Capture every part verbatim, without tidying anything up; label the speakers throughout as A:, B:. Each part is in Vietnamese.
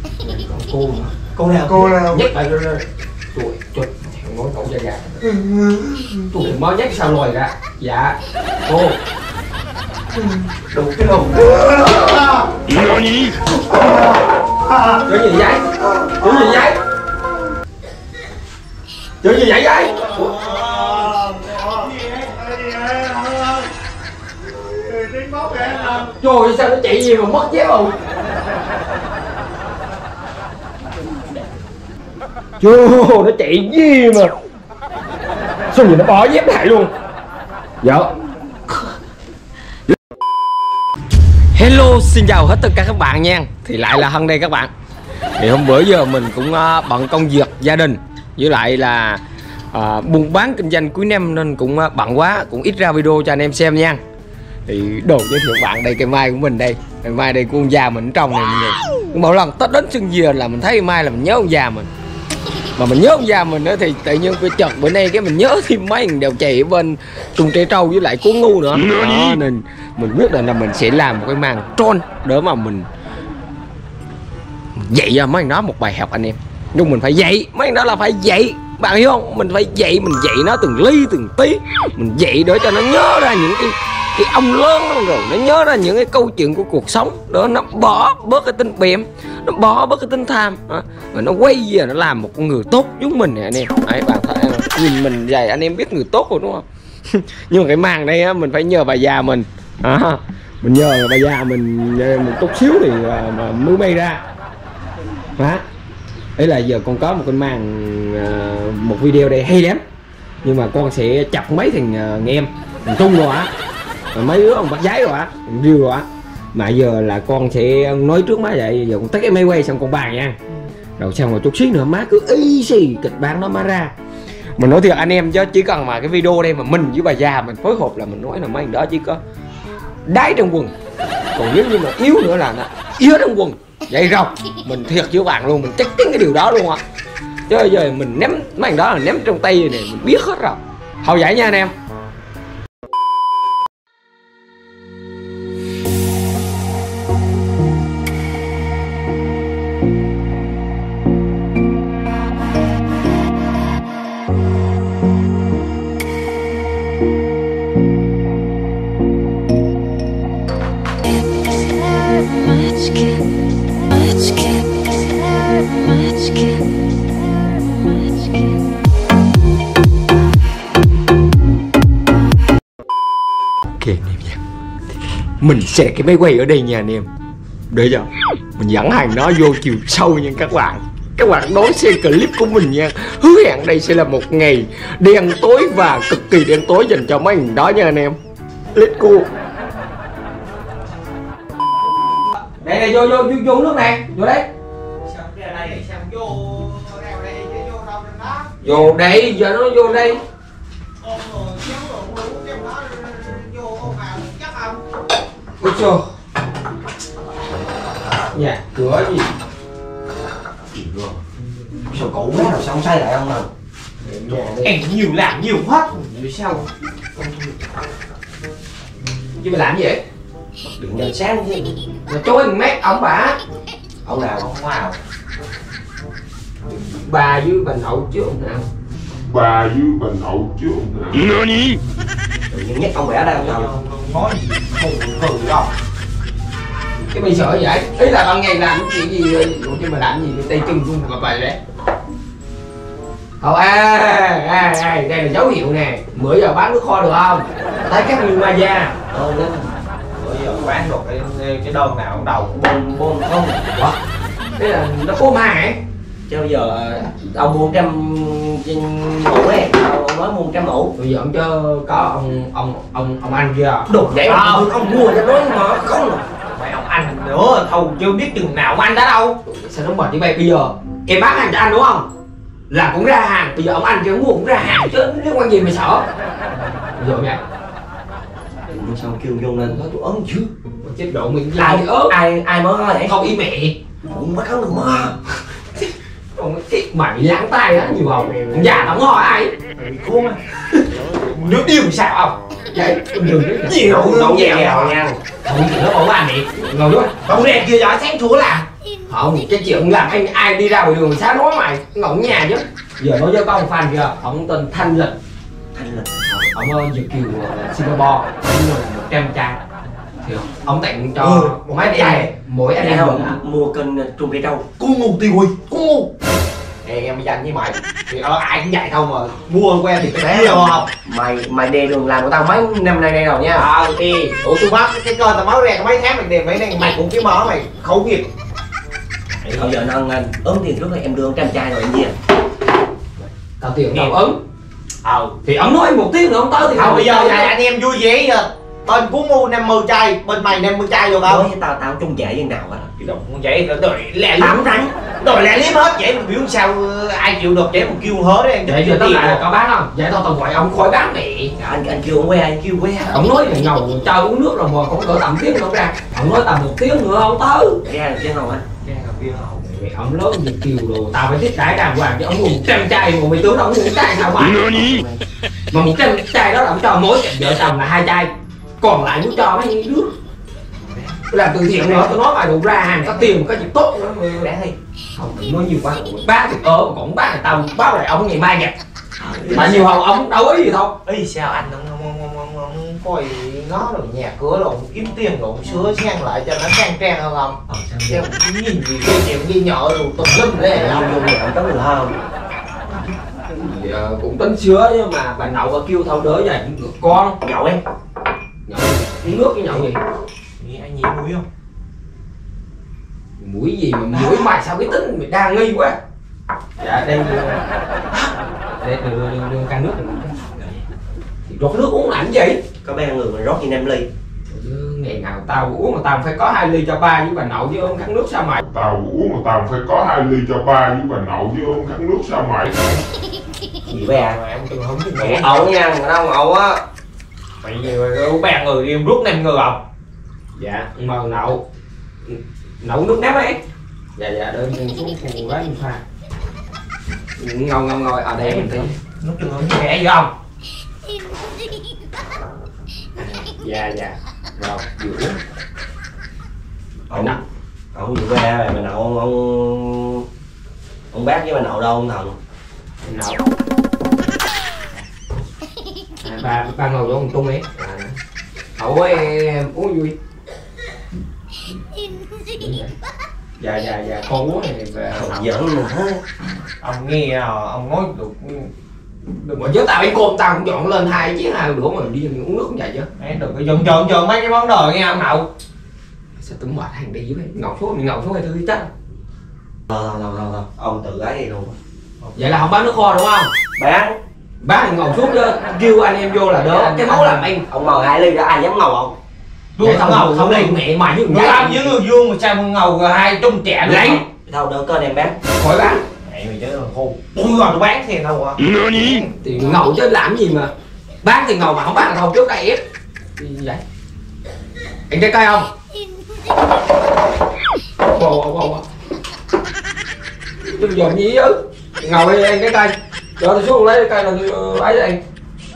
A: Còn cô nữa.
B: Cô nào?
A: Cô nào? Nhắc lại rồi rồi. Tuổi chuột thằng nói cậu ra gà. Tuổi mới nhắc sao lòi ra. Dạ. Cô. Đủ cái đầu. Chỗ gì vậy? Chỗ gì vậy? Chỗ gì vậy vậy? Trời sao nó chạy gì mà mất dép không? Trời nó chạy gì mà sao gì nó bỏ dép lại luôn. Dạ. Hello, xin chào hết tất cả các bạn nha. Thì lại là Hân đây các bạn. Thì hôm bữa giờ mình cũng uh, bận công việc gia đình, với lại là uh, buôn bán kinh doanh cuối năm nên cũng uh, bận quá, cũng ít ra video cho anh em xem nha. Thì đồ giới thiệu bạn đây, cây mai của mình đây. Cây mai đây của ông già mình ở trong này mọi người. Mỗi lần Tết đến xuân về là mình thấy cây mai là mình nhớ ông già mình. Mà mình nhớ ông già mình nữa thì tự nhiên cái chợt bữa nay cái mình nhớ thêm mấy thằng đều chạy ở bên Trung Tre Trâu với lại Cuốn Ngu nữa. Đó, nên mình biết là, là mình sẽ làm một cái màn troll để mà mình dạy cho mấy thằng đó một bài học anh em. Nhưng mình phải dạy, mấy thằng đó là phải dạy. Bạn hiểu không? Mình phải dạy, mình dạy nó từng ly từng tí. Mình dạy để cho nó nhớ ra những cái cái ông lớn đó, rồi nó nhớ ra những cái câu chuyện của cuộc sống, đó nó bỏ bớt cái tính bém, nó bỏ bớt cái tính tham đó. Và nó quay về nó làm một con người tốt giống mình này anh em. Đấy, bạn thấy nhìn mình vậy anh em biết người tốt rồi đúng không? Nhưng mà cái màn đây á, mình phải nhờ bà già mình à, mình nhờ bà già mình một chút xíu thì mà mới bay ra đó. Đấy là giờ con có một cái màn một video đây hay lắm, nhưng mà con sẽ chọc mấy thằng anh em thằng Trung rồi á, mấy đứa ông bắt giấy rồi á, riêu rồi á. Mà giờ là con sẽ nói trước má vậy, giờ con tắt cái máy quay xong con bàn nha. Rồi xong rồi chút xíu nữa má cứ y xì kịch bản nó má ra. Mình nói thiệt anh em chứ chỉ cần mà cái video đây mà mình với bà già mình phối hợp là mình nói là mấy thằng đó chỉ có đáy trong quần. Còn nếu như mà yếu nữa là nó yếu trong quần. Vậy rồi, mình thiệt với bạn luôn, mình chắc chắn cái điều đó luôn á. Chứ giờ mình ném mấy thằng đó là ném trong tay này mình biết hết rồi. Hầu vậy nha anh em. Ok anh em nha, mình sẽ cái máy quay ở đây nha anh em, để cho mình dẫn hàng nó vô chiều sâu nha các bạn. Các bạn đón xem clip của mình nha. Hứa hẹn đây sẽ là một ngày đen tối và cực kỳ đen tối dành cho mấy người đó nha anh em. Let's go. Đây này, vô vô vô, vô nước này, vô đấy. Vô đây, giờ nó vô đây. Ôi trời. Nhà cửa gì? Sao cũ quá rồi sao không xây lại không nào? Em nhiều làm nhiều hết. Vì sao? Chứ mày làm gì vậy? Đừng giờ sáng thế. Mà chối mét ông bà. Ông nào ông nào? Bà với bà nội chứ ông nào?
C: Bà với bà nội chứ ông nào?
A: Nani? Tự nhiên nhắc ông bẻ đây ông nào?
B: Nói gì không cười đâu.
A: Cái mày sợ vậy? Ý là ban ngày làm cái chuyện gì rồi? Chứ mà làm gì tay chân run bà bà đấy. Thôi à, à, à, đây là dấu hiệu nè. Bữa giờ bán nước kho được không? Thấy các người ma da.
B: Ờ, bữa giờ bán được cái cái đơn nào đầu bôn bôn không?
A: Ủa? Thế là nó có ma hả?
B: Chứ bây giờ ông mua trăm mũ ấy, ông nói mua trăm mũ.
A: Bây giờ ông chứ có ông ông ông ông anh kia.
B: Đồ vậy mà không, không mua cho nói mà không. Mày ông anh nữa, thầu chưa biết chừng nào ông anh đã đâu.
A: Sao nó mệt như vậy? Bây giờ em bán hàng cho anh đúng không? Là cũng ra hàng, bây giờ ông anh kia mua cũng ra hàng chứ liên quan gì mày sợ? Bây giờ nha.
B: Sao kêu vô lên nói tôi ớn chứ?
A: Chết độ mình làm
B: ai ớn? Ai ai mới nói vậy?
A: Không ý mẹ.
B: Cũng bắt hắn được mà.
A: Còn cái mày bị lãng tay á nhiều không? Ông già nó hỏi ai?
B: Khôn á. Nước điêu sao không?
A: Vậy đừng
B: nhiều
A: đậu
B: đậu
A: dèo
B: dèo nha.
A: Không chuyện đó bỏ anh đi. Ngồi xuống.
B: Ông đèn kia giờ sáng chúa làm.
A: Không, cái chuyện làm anh ai đi ra ngoài đường sao nói mày ngọng nhà chứ. Giờ nói với con fan kìa, ông tên Thanh Lịch.
B: Thanh Lịch.
A: Ông ở Việt kiều Singapore, ông là một trăm chai. Thì ông tặng cho
B: ừ,
A: mấy chai mỗi anh em
B: không mua cân trùng cây trâu. Cô ngu tiêu ơi, cô ngu.
D: Ê, em dành với mày thì ở ai cũng vậy không mà mua quen thì cái bé
B: không? Mày mày đè đường làm của tao mấy năm nay đây rồi nha.
D: Ờ đi, ủa tôi bắt cái con tao máu rè mấy tháng mày đè mấy này mày cũng kiếm mỏ mày khẩu nghiệp.
B: Bây giờ nó ăn ốm tiền trước rồi em đưa ông trăm chai rồi anh gì à?
A: Tao tiền đâu ấn. Ờ thì ông nói một tiếng nữa ông tới thì
D: không. Bây giờ này anh em vui vẻ giờ bên cú ngu năm mươi chai, bên mày năm mươi chai được không?
B: Nói với tao tao chung dễ như nào hết.
D: Cái đồng không vậy rồi đòi lẹ lắm rảnh. Đòi lẹ liếm hết vậy mà biểu sao ai chịu được vậy mà kêu hớ đấy.
A: Vậy giờ tao lại có bán không? Vậy tao tao gọi ông khỏi bán mẹ.
B: Anh anh kêu ông que, anh kêu que.
A: Ông nói là ngầu cho uống nước rồi mà cũng cỡ tầm tiếng nữa ra. Ông nói tầm một tiếng nữa ông tới.
B: Ra được chứ không anh?
D: Ra gặp kia không?
A: Ông lớn như kiều đồ, tao phải tiếp đãi đàng hoàng chứ ông mua một trăm chai mà mày tưởng ông mua một chai sao mà. Mà một trăm chai đó là ông cho mỗi vợ chồng là hai chai. Còn lại muốn cho mấy đứa làm từ thiện nữa, tôi nói mày đủ ra hàng có tiền có chuyện tốt nữa mà đáng đi. Không nói nhiều quá, ba thì ớ còn ba thì tao báo lại ông ngày mai nha. Mà nhiều hầu ông đâu ý gì đâu.
D: Ý sao anh ông ông ông ông, ông coi nó rồi nhà cửa rồi kiếm tiền rồi sửa sang lại cho nó sang trang hơn không?
B: Ờ
D: Em nhìn gì cái chuyện gì nhỏ rồi tùm lum đấy
B: ông vô nhà ông có được không?
A: Giờ cũng tính sửa nhưng mà bà nậu bà kêu thâu đỡ vậy con
B: Nhậu em.
A: nhậu uống nước cái nhậu gì
D: Nghĩ anh nhỉ mũi không?
A: mũi gì mà mũi mày sao cái tính mày đa nghi quá. Dạ đây đây đưa đưa đưa can nước thì rót nước uống làm gì
B: Có ba người mà rót như năm ly.
A: chứ ngày nào tao uống mà tao phải có hai ly cho ba với bà nậu chứ uống khăn nước sao mày.
C: Tao uống mà tao phải có hai ly cho ba với bà nậu chứ uống khăn nước sao mày.
B: Gì vậy à?
D: Em từng hứng cái
B: Mày
D: mẹ
B: ẩu nha, người đâu ẩu á.
D: mày nhiều ba người đi rút năm người không?
A: Dạ mà nậu nậu nước ném ấy. Dạ dạ đơn xuống phù đó pha ngồi ngồi ngồi ở đây mình tí
D: Nó từng hứng cái mẹ gì không?
A: dạ dạ rồi vừa uống
B: Ông nè, ông gì qua rồi mà nậu ông ông ông bác với bà nậu đâu ông thần?
A: nậu à, ba ba ngồi vô một tung ấy à. Ủa em uống vui. Dạ dạ dạ con uống này về
B: Ông giỡn nữa.
D: Ông nghe à, ông nói được
A: đừng mà chứ tao ấy côn tao cũng dọn lên hai chiếc hai đũa mà đi uống nước cũng vậy chứ.
D: Ê, đừng có dần trộn trộn mấy cái món đồ nghe ông Nậu.
A: Sao tôi mệt hàng đi với ngầu xuống ngầu xuống hay tôi chết.
B: Thôi thôi thôi thôi, ông tự gái đi luôn.
A: Vậy là không bán nước kho đúng không?
B: Bán.
A: Bán thì ngầu xuống chứ kêu anh em vô là đỡ cái máu làm anh.
B: Ông mời hai ly đó ai dám ngầu không?
A: Vậy không ngầu không đi mẹ mày với
D: Người ăn với người vuông mà sao mà ngầu hai trung trẻ
A: lấy
B: Đâu đỡ cơn em bán.
A: khỏi bán.
D: Mẹ mày chứ khô. Tôi còn tôi bán thì đâu à?
A: Thì ngầu chứ làm gì mà bán thì ngầu mà không bán là thôi trước đây ép gì vậy anh trái cây không bồ bồ bồ tôi dòm gì chứ ngầu đi anh trái cây cho tôi xuống lấy cây rồi tôi lấy anh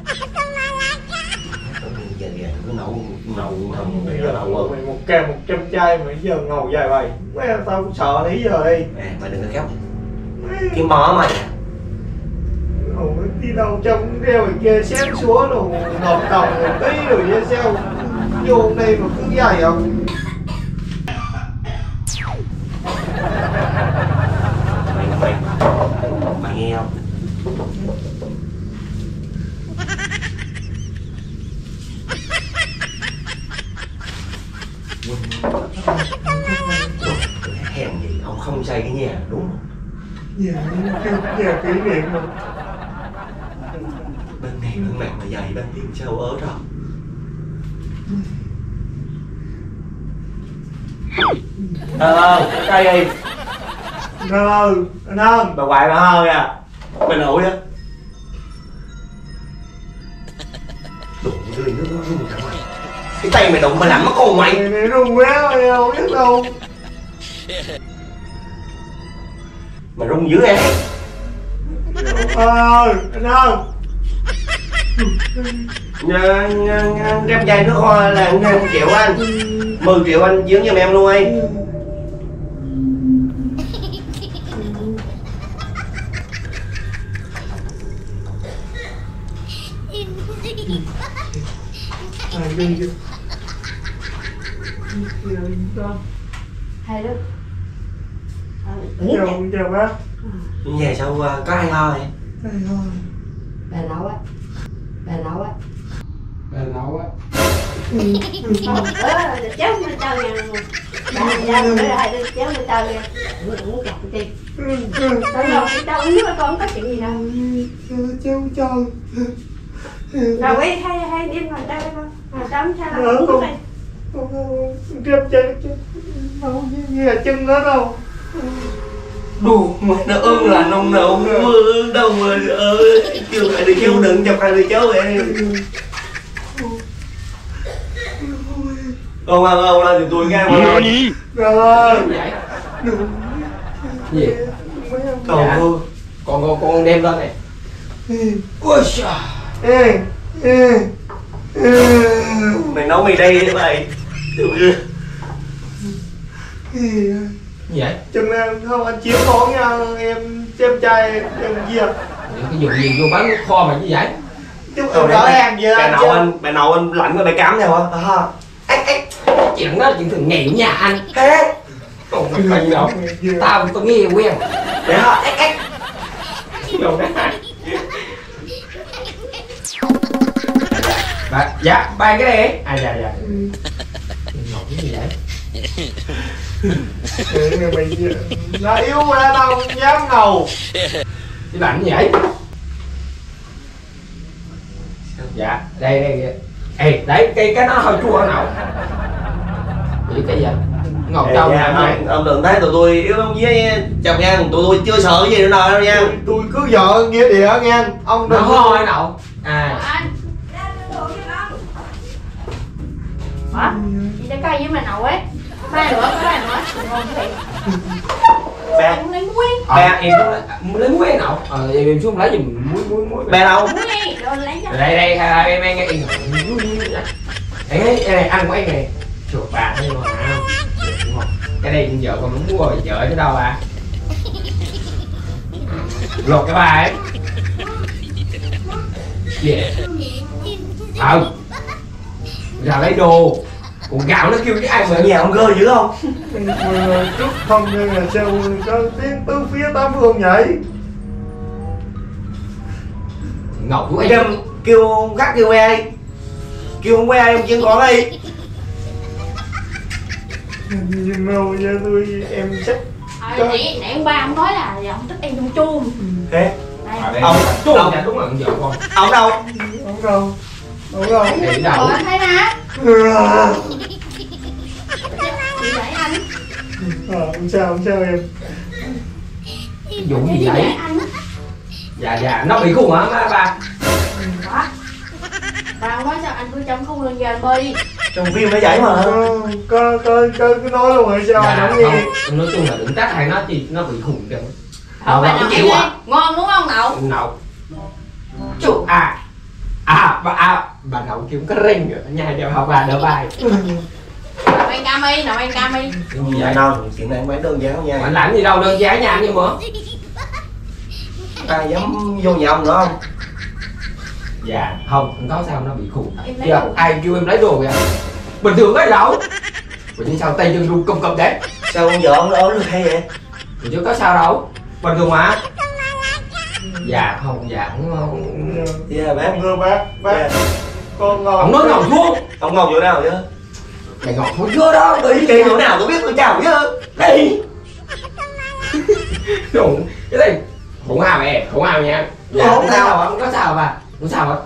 B: Giờ giờ cứ nấu nấu thầm để nó nấu hơn.
D: Mày một kèm một trăm chai mà giờ ngầu dài vậy. Mấy em tao cũng sợ lý giờ đi.
B: À, mày đừng có khóc. Cái mỏ mày.
D: Không biết đi đâu trong đeo ở kia xém xuống rồi ngọt đồng rồi tí rồi như sao vô đây mà cứ dài không?
B: Mày mày mày nghe không? Hèn gì ông không xây cái nhà đúng không?
D: Nhà nhà kỷ niệm mà.
B: Bên này bên mặt mà dày bên tiền sao ớ đó. Ờ ơ, đây đi.
D: Anh ơi, anh ơi.
B: Bà ngoại bà hơi à. Bà nội á. Đụng cái ly nước nó rung cả mày. Cái tay mày đụng mà làm mất con mày.
D: Mày mày rung quá mày đâu biết đâu.
B: Mà rung dữ em.
D: Anh ơi, anh ơi.
B: Đem chai nước hoa là năm triệu anh. Mười triệu anh dưỡng giùm em luôn đi.
D: đi kìa.
E: Hay đó.
D: Chào, chào bác.
B: Nhà sao uh, có ai lo vậy?
D: Đây thôi.
E: Bà nấu á. Bà nấu á.
A: Bà nấu á.
E: Không, ơ, cháu mình tao nha. Bà ra nữa là hai đứa cháu mình tao nha. Mình muốn chặt đi. Tao đâu, tao không biết là con có chuyện gì đâu.
D: Cháu chào.
E: Rồi ấy, hay hay đêm ngoài tao đây con. Ngoài tao không sao
D: Ờ,
E: đâu.
D: con-
E: Này.
D: Treo chân đâu như là chân nó đâu.
B: Đù mà nó ưng là nông nậu mưa đâu mà ơi kêu hai đứa cháu đừng chọc hai đứa cháu vậy. Ông ăn ông lên thì tôi nghe mà thôi.
D: Rồi.
A: Gì?
B: Còn
A: Dạ.
B: cô
A: Con con con đem lên này. Ôi trời.
D: Ê, ê, ê.
B: mày nấu mì đây đấy mày.
A: Gì vậy?
D: Chừng nào không anh chiếu món nha em xem trai em gì à?
A: Cái dụng gì vô bán nước kho mà như vậy?
D: Chứ em đỡ hàng vậy
B: Bà
D: anh
B: nấu anh bà nấu anh lạnh rồi bà cắm theo hả? Ếch ếch
A: Chuyện đó chuyện thường ngày của nhà anh.
B: ếch
A: Còn mày gì đâu. Tao có nghe quen.
B: để hả ếch ếch.
A: Đâu đó. Bà, dạ, ba cái này. À dạ dạ. Ngọc cái gì vậy?
D: Ừ, mày gì? Nó yếu quá đâu không dám ngầu.
A: Cái lạnh như vậy? Dạ, đây đây. Ê, đấy cái cái nó hơi chua nào. Cái cái gì vậy? Ngọc
B: Ê,
A: trâu
B: nha,
A: làm này.
B: ông, ông đừng thấy tụi tôi yếu lắm với chồng nha, tụi tôi chưa sợ cái gì nữa đâu nha.
D: Tôi, tôi cứ vợ nghĩa địa nghe ông
A: Nó
D: đừng.
A: hôi nào. À.
E: Anh. Ra đồ cho con. Hả? Chị trái cây với mày nấu ấy. Mai nữa, có mai nữa. Ngon cái gì?
B: Ba
E: Anh lấy muối.
A: À, em xuống lấy, lấy muối nào? Ờ, em, em xuống lấy giùm muối muối muối.
B: ba đâu?
E: Muối đi, rồi lấy cho.
A: Đây đây ha, em em em em em ấy này ăn của em này chuột bà thấy ngon không? Cái này vợ con muốn mua rồi vợ chứ đâu à? Lột cái bà ấy. Gì? Ờ. Ra lấy đồ. Còn gạo nó kêu với ai mà
B: Ở nhà ông gơ dữ không?
D: Chút không nên là sao có tiếng tứ phía tám phương vậy?
A: Ngọc của
B: Kêu
A: em.
B: kêu gắt kêu ai? Kêu không ai ông chân con đi.
D: Nhưng mà giờ tôi em chắc
E: À, nãy nãy ông ba ông nói là giờ ông thích ăn chung chung.
B: Thế
E: Đây.
B: ông
A: Chuột
B: ông
A: dạ đúng là vợ con.
B: ông đâu?
D: không đâu. Không đâu.
A: Để đâu?
E: Ờ, anh thấy nè.
D: À,
E: Chị để anh.
D: không sao không sao em.
A: Cái vụ
E: Chị
A: gì
E: để
A: vậy?
E: anh.
A: Dạ dạ nó bị khùng hả má ba?
E: Đó. Bà ông nói sao anh cứ trong không lên giờ anh bơi đi.
B: Trong phim nó vậy mà.
D: Có có có có cứ nói luôn rồi sao
A: Dạ
D: không
A: không,
D: nghe.
A: nói chung là đừng trách hay nó chi nó bị khùng kìa.
E: Không phải
A: nó
E: nào
A: chịu
E: đi.
A: à?
E: Ngon đúng không Nậu?
A: Nậu. Chú à. À bà à bà Nậu kêu có rinh rồi, nhà đều học bà đỡ bài.
E: Nậu ăn cam đi, Nậu ăn cam đi.
A: Cái gì vậy?
B: Dạ đâu, chuyện này không phải đơn giản nha.
A: Anh làm gì đâu đơn giản nha anh nhưng mà.
B: Ai dám vô nhà ông nữa không?
A: Dạ không, không có sao nó bị khùng.
E: Em lấy
A: Dạ,
E: đồ.
A: ai kêu em lấy đồ vậy? Bình thường ấy đâu. Vậy chứ sao tay chân run công công đấy?
B: Sao ông vợ ông ốm được hay vậy?
A: Vậy chứ có sao đâu. Bình thường mà. Dạ không, dạ không. không.
B: Dạ bác.
D: Thưa bác bác
B: Dạ.
D: con ngon.
A: Ông nói ngồi xuống.
B: Ông ngồi chỗ nào vậy?
A: Mày ngồi xuống chưa đó đi.
B: Cây chỗ nào tôi biết tôi chào chứ.
A: Đi. Đúng. Cái này không sao mẹ, không sao nha. Dạ
B: Không
A: không
B: sao.
A: sao, không có sao mà. Không sao hết.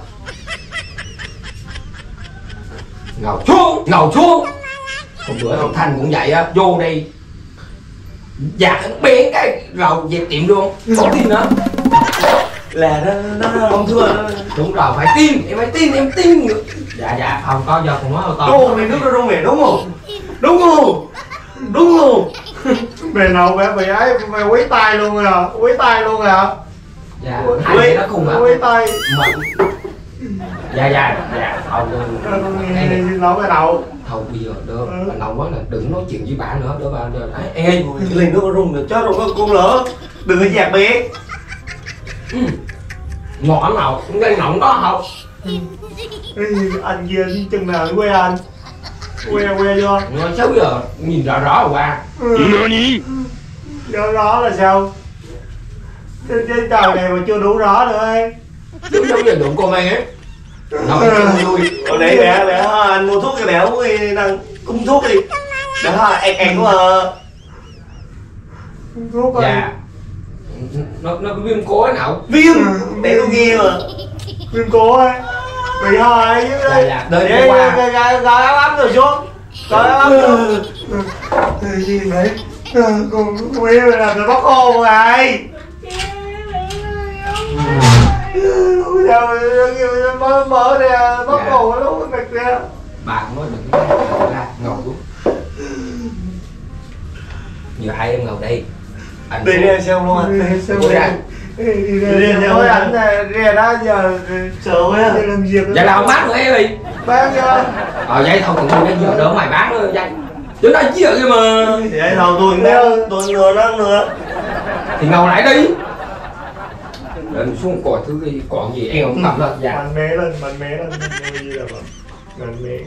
A: Ngồi xuống, ngồi xuống. Hôm bữa ông Thanh cũng vậy á, vô đi. Dạ biến cái rồi dẹp tiệm luôn. Không tin nữa.
B: Là nó nó, nó ông thưa nó.
A: Đúng rồi, phải tin, em phải tin, em tin nữa. Dạ dạ, không có giờ còn nói hơi to.
B: Ô mày nước nó rung mày đúng không? Đúng không? Đúng không?
D: Mày nào mẹ mày ấy mày quấy tay luôn rồi à? Quấy tay rồi à?
A: Dạ, hai người nó cùng hả?
D: Quấy tay.
A: Mà... Dạ dạ, dạ, không
D: Nghe nói cái đầu.
A: thôi bây giờ đỡ bà Nông quá là đừng nói chuyện với bà nữa đỡ bà đỡ ấy em ơi
B: Cái ly nước nó rung rồi chết rồi nó con lỡ. Đừng có dạt bé.
A: ngọt nào cũng gây ngọng đó không
D: Ê, anh kia chừng nào quê anh quê quê vô
A: Nói xấu giờ nhìn rõ rõ rồi qua.
D: rõ rõ là sao cái, cái trời này mà chưa đủ rõ nữa ấy.
A: Chứ giống như đụng con mày ấy. Nói chung vui.
B: Hồi nãy mẹ mẹ anh mua thuốc cho mẹ uống đi, đang cung thuốc đi. Mẹ ha ẹn ẹn quá à.
D: Thuốc ơi.
A: Dạ. Nó nó viêm cố ấy nào.
B: Viêm, để tôi nghe mà.
D: Viêm cổ ấy. Bị hơi chứ
A: Dạ
D: đấy.
A: dạ, đời
D: Để
A: đi qua.
D: gọi áo ấm rồi xuống. Gọi áo ấm rồi. Cái gì vậy? Con quê mày làm rồi bắt hôn rồi. Sao mới mở ra bắt
A: Dạ.
D: hồn nó lúc mệt ra.
A: Bà cũng nói đừng có ra ngồi xuống. Giờ hai em ngồi đây. Anh
B: Đi ra xem luôn anh.
D: Đi xem
A: Ủa ra.
D: Đi ra nói ảnh ra đó giờ
B: Sợ quá.
D: giờ làm việc.
A: Dạ nào bán nữa em đi.
D: Bán cho.
A: Ờ vậy thôi còn bây giờ đỡ mày bán nữa vậy. Chứ nó gì vậy mà.
B: Vậy thôi tôi nè, tôi nửa nó nửa.
A: Thì ngồi lại đi. Lên xuống coi thứ gì còn gì em không cầm lên. Dạ.
D: Mạnh mẽ lên, mạnh mẽ lên. Ngồi gì là mạnh mẽ.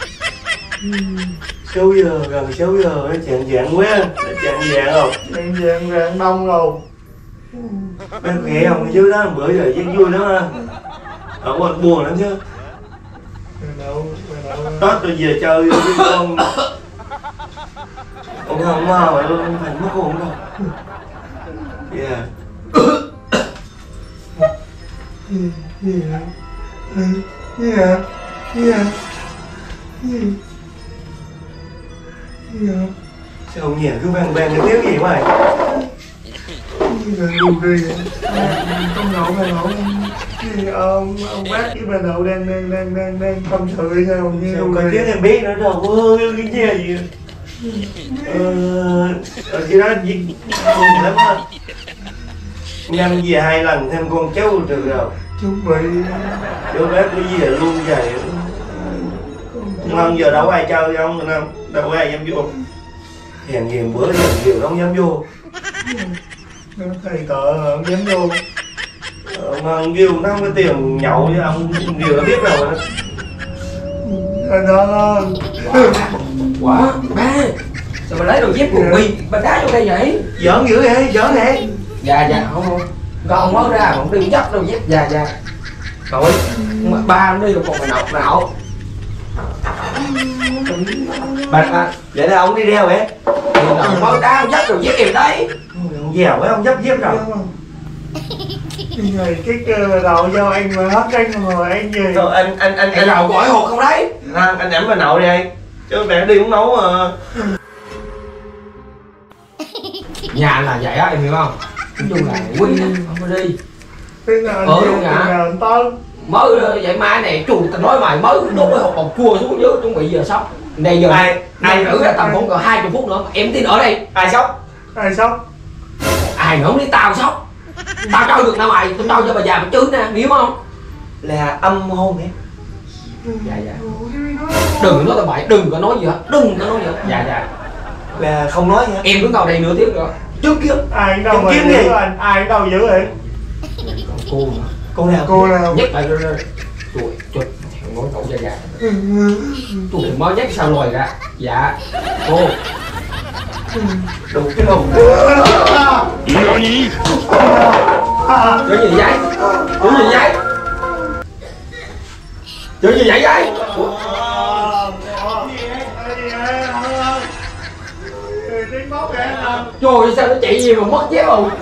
B: sáu giờ, gần sáu giờ nó chạng vạng quá. Nó chạng vạng không?
D: Đang dạng rạng đông rồi.
B: Bác khỏe không? Cái dưới đó bữa giờ rất vui lắm ha. Ở quên buồn lắm chứ.
D: Mày đâu, mày đâu.
B: Tết tôi về chơi với con. Ông không mà mà luôn phải mất hồn đâu. Yeah.
D: Gì hả? Gì hả? Gì hả? Gì? Gì hả?
B: Sao ông nhà cứ vang vang cái tiếng gì vậy?
D: Gì là đù đi hả? Ông nhậu bà nhậu gì ông ông bác với bà nhậu đang đang đang đang đang tâm sự hay sao như
B: Sao
D: đù
B: có
D: đi.
B: tiếng em biết nữa đâu có cái nhà gì. Ờ, ở cái đó gì buồn lắm á. Năm về hai lần thêm con cháu từ rồi.
D: Chuẩn bị
B: Chú bác cứ về luôn vậy. Ngon giờ đâu có ai chơi không mình không? Đâu có ai dám vô. Hèn hiền bữa giờ nhiều đâu dám vô.
D: thầy tợ không dám vô.
B: Ông Hân kêu nó không có tiền nhậu với ông điều nó biết rồi đó.
D: Anh ơn.
A: Quá ba. Sao mà lấy đồ dép quần bi ba đá vô đây vậy?
B: Giỡn dữ vậy, giỡn vậy.
A: Dạ dạ không không. Con mới ra không đi dắt đâu dép. Dạ dạ. Rồi ba nó đi còn mày nọc nào. Ba ba.
B: Vậy là ông đi đeo vậy?
A: Thì là mới đá không dắt đồ dép em đấy.
B: Ông dèo quá ông dấp dép rồi.
D: Người cái cơ đầu vô anh mà hết canh rồi anh gì.
B: Thôi anh anh anh
A: Cái
B: anh
A: đầu gọi hột không đấy.
B: anh anh ẩm bà nội đi đây. Chứ mẹ đi uống nấu mà.
A: Nhà là vậy á em hiểu không? Nói chung là quy không có đi.
D: Thế nào anh
A: Ờ,
D: biết,
A: đúng
D: thế
A: hả?
D: nào anh tới.
A: Mới vậy mai này trù tao nói mày mới đốt cái hộp bọc cua xuống dưới chuẩn bị giờ sóc. Này giờ
B: Ai-
A: ai
B: ai-
A: nữ ra tầm khoảng còn hai mươi phút nữa em tin ở đây.
B: Ai sóc?
D: Ai sốc?
A: Ai nữa không đi tao sóc. Tao cho được nào mày, tao cho cho bà già bà chứ nè, hiểu không?
B: Là âm hôn hả?
A: Dạ dạ. Đừng có nói tao bậy, đừng có nói gì hết, đừng có nói gì hết. Dạ dạ.
B: Là không nói hả?
A: Em cứ ngồi đây nửa tiếng nữa. Trước kia
D: Ai đâu
B: Em
D: mà
B: kiếm
D: giữ
B: gì?
D: anh, ai đâu giữ vậy?
A: cô mà.
B: Cô nào?
D: Cô nào?
A: Nhắc lại rồi rồi. Trời trời, thằng nói cậu ra gà. Tôi mới nhắc sao lòi ra. Dạ. Cô.
B: Đủ cái đầu.
A: Cái gì vậy? Cái gì vậy? Cái gì vậy vậy? Ủa?
D: Tiếng bóp kìa anh ơi.
A: Trời ơi, sao nó chạy gì mà mất dép không?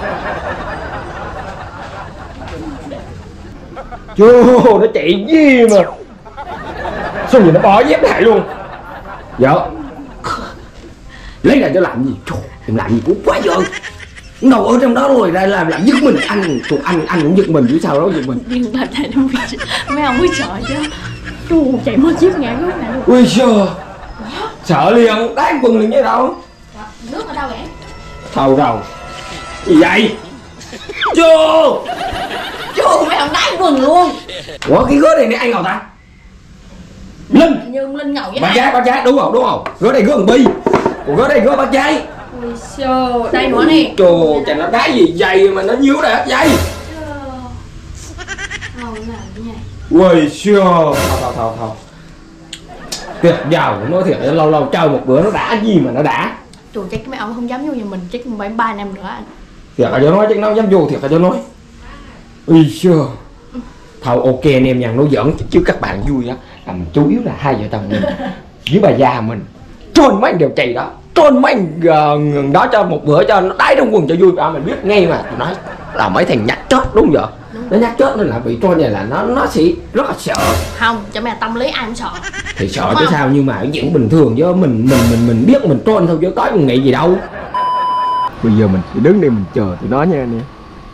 A: Trời nó chạy gì mà. Sao vậy nó bỏ dép lại luôn. Dạ. Lấy ra cho làm gì? Trời, em làm gì cũng quá giờ. Đâu ở trong đó rồi ra làm làm giật mình anh, tụi anh anh cũng giật mình chứ sao đó giật mình.
F: Nhưng mà thầy đâu biết mấy ông mới sợ chứ. Chú chạy mất chiếc ngã lúc này luôn.
A: Ui trời. Sợ liền, đá em quần liền với đâu.
F: Nước ở đâu vậy?
A: Thầu đầu. Gì vậy? Chưa.
F: Chú mấy ông đá quần luôn.
A: Ủa cái gối này nè ai ngồi ta? Linh.
F: Nhưng Linh ngầu với
A: Bác
F: ai?
A: trai, bác trai, đúng không, đúng không? Gối đây gối thằng Bi. Ủa gối đây gối bác trai.
F: Ui xô, đây nữa nè.
A: Trời, chà nó đá gì dày mà nó nhíu ra hết dây.
F: Ồ, làm cái này.
A: Ui xưa. Thôi thôi thôi thôi. Tuyệt vời, nói thiệt lâu lâu chơi một bữa nó đã gì mà nó đã.
F: Trời, chắc mấy ông không dám vô nhà mình chắc cũng phải ba năm nữa anh.
A: Thiệt là cho nói chắc nó không dám vô, thiệt là cho nói. Ui xưa. Thôi ok anh em nha, nói giỡn chứ các bạn vui đó. À, chủ yếu là hai vợ chồng mình với bà già mình trôn mấy anh đều chày đó, trôn mấy anh uh, đó cho một bữa cho nó đáy trong quần cho vui. À, mình biết ngay mà, tụi nó là mấy thằng nhát chết đúng vậy. Nó nhát chết nên là bị trôn này là nó nó sẽ rất là sợ.
F: Không, cho mày tâm lý ai cũng sợ.
A: Thì sợ chứ sao, nhưng mà vẫn bình thường chứ mình mình mình mình biết mình trôn thôi chứ có mình nghĩ gì đâu. Bây giờ mình chỉ đứng đây mình chờ tụi nó nha anh em.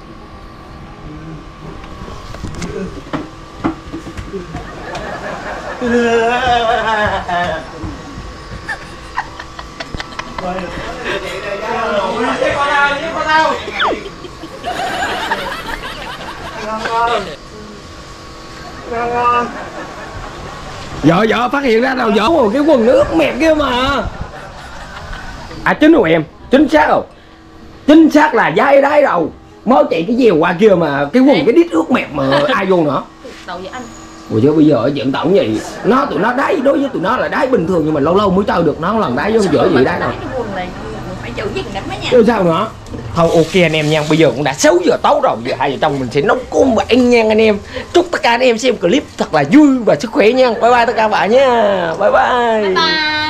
A: Vợ vợ phát hiện ra đâu vợ rồi, cái quần nước mẹp kia mà. À chính rồi em, chính xác rồi, chính xác là dai đáy đầu mới chạy cái dèo qua kia mà cái quần cái đít ướt mẹp mà ai vô nữa.
F: Đầu với anh.
A: Ủa chứ bây giờ ở dựng tổng gì nó tụi nó đáy đối với tụi nó là đáy bình thường nhưng mà lâu lâu mới chơi được nó lần đáy vô dở gì đáy đâu.
F: Phải giữ gìn lắm đó nha.
A: Chứ sao nữa. Thôi ok anh em nha, bây giờ cũng đã sáu giờ tối rồi, giờ hai vợ chồng mình sẽ nấu cơm và ăn nha anh em. Chúc tất cả anh em xem clip thật là vui và sức khỏe nha. Bye bye tất cả bạn nha. Bye bye.
F: Bye bye.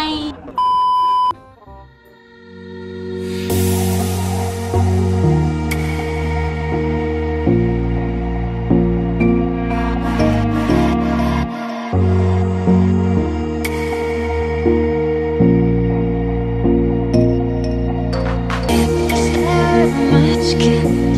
G: Much can